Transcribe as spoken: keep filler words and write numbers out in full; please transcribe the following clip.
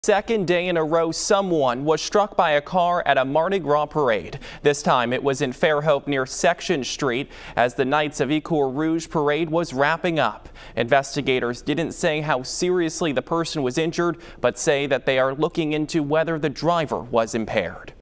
Second day in a row, someone was struck by a car at a Mardi Gras parade. This time it was in Fairhope near Section Street as the Knights of Ecour Rouge parade was wrapping up. Investigators didn't say how seriously the person was injured, but say that they are looking into whether the driver was impaired.